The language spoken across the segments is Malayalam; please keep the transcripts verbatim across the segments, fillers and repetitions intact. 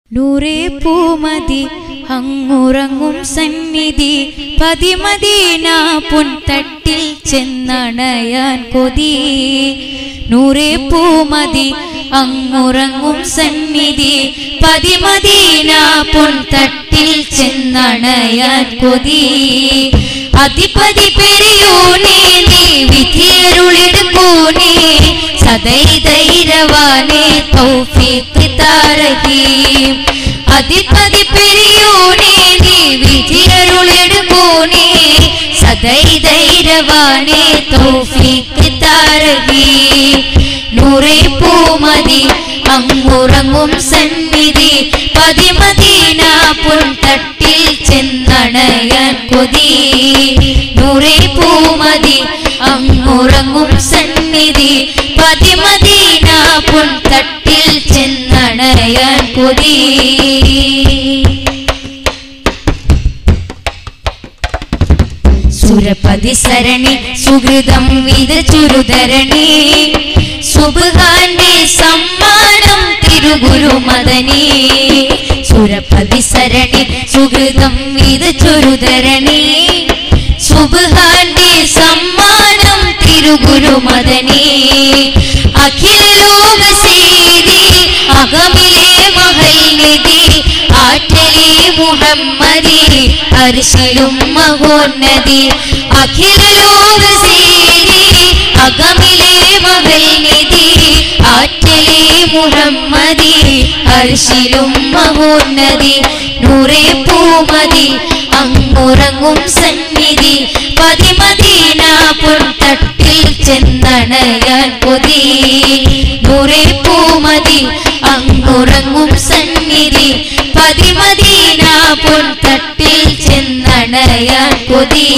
നൂറേ പൂമതി അങ്ങുറങ്ങും സന്നിധി പതിമദീന പുൻതട്ടിൽ ചെന്നണയാൻ കൊതി. നൂറേ പൂമതി അങ്ങുറങ്ങും സന്നിധി പതിമദീന പുൻതട്ടിൽ ചെന്നണയാൻ കൊതി. അതിപതി പെരിയോനേ നീ വിധിയരുളിടുക്കൂനേ സദൈധൈരവാനേ തൗഫീഖ് താരഹീം. അതിപതി പെരിയോനേ നീ വിധിയരുളിടുക്കൂനേ സദൈധൈരവാനേ തൗഫീഖ് താരഹീം. നൂറേ പൂമതി അങ്ങുറങ്ങും സന്നിധി പതിമദീന പുൻതട്ടിൽ ചെന്നണയാൻ കൊതി. നൂറേ പൂമതി അങ്ങുറങ്ങും സന്നിധി പതിമദീന പുൻതട്ടിൽ ചെന്നണയാൻ കൊതി. സുരപതി സരണി സുഹൃതം വിതച്ചുരുധരണി സുബ്ഹാന്റെ സമ്മാനം തിരുഗുരു മദനി. സുരപതി സരണി സുഹൃതം വിതച്ചുരുധരണി സുബ്ഹാന്റെ സമ്മാനം തിരുഗുരു മദനി. അഖില ലോക സീതി അകമിലെ മഹൽ നിധി ആറ്റലി മുഹമ്മദി അർശിലും മഹോന്നതി. അഖില ലോക സീതി അകമിലെ മഹൽ നിധി ആറ്റലി മുഹമ്മദി അർശിലും മഹോന്നതി. നൂറേ പൂമതി അങ്ങുറങ്ങും സന്നിധി പതിമദീന പുൻതട്ടിൽ ചെന്നണയാൻ കൊതി. നൂറേ പൂമതി അങ്ങുറങ്ങും സന്നിധി പതിമദീന പുൻതട്ടിൽ ചെന്നണയാൻ കൊതി.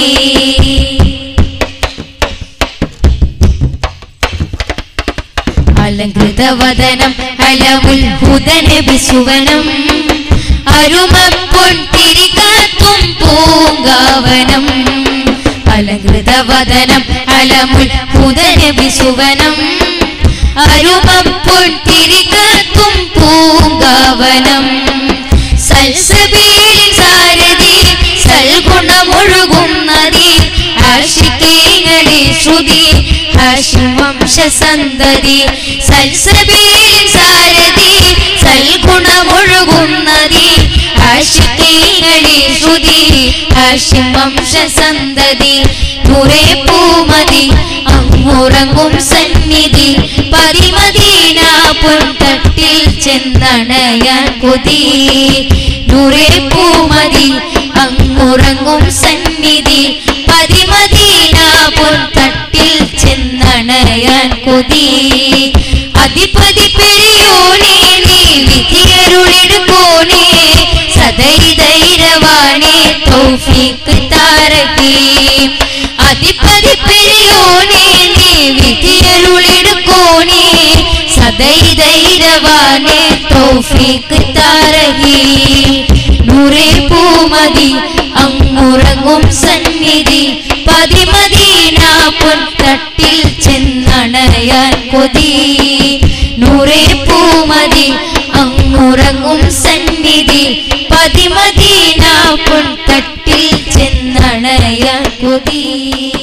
അലങ്കൃതവദനം അലമുൽ ഹുദനബി സുവനം അരുമപ്പൊൻ തിരികാത്തും പൂങ്കാവനം. അലങ്കൃതവദനം അലമുൽ ഹുദനബി സുവനം അരുമപ്പൊൻ തിരികാത്തും പൂങ്കാവനം. സൽസബീലിൻ സാരഥി സൽഗുണമൊഴുകും നദി ആശികീങ്ങളെ ശ്രുതി ഹാഷിം വംശസന്തതി. സൽസബീലിൻ സാരഥി സൽഗുണമൊഴുകും നദി ആശികീങ്ങളെ ശ്രുതി ഹാഷിം വംശസന്തതി. നൂറേ പൂമതി അങ്ങുറങ്ങും സന്നിധി പതിമദീന പുൻതട്ടിൽ ചെന്നണയാൻ കൊതി. നൂറേ പൂമതി അങ്ങുറങ്ങും സന്നിധി പതിമദീന പുൻതട്ടിൽ ചെന്നണയാൻ കൊതി. അതിപതി പെരിയോനേ നീ വിധിയരുളിടുക്കൂനേ സദൈധൈരവാനേ തൗഫീഖ് താരഹീം. അതിപതി പെരിയോനേ നീ വിധിയരുളിടുക്കൂനേ സദൈധൈരവാനേ തൗഫീഖ് താരഹീം. നൂറേ പൂമതി അങ്ങുറങ്ങും സന്നിധി പതിമദീന പുൻതട്ടിൽ ചെന്നണയാൻ കൊതി. നൂറേ പൂമതി അങ്ങുറങ്ങും സന്നിധി പതിമദീന പുൻതട്ടിൽ ചെന്നണയാൻ കൊതി.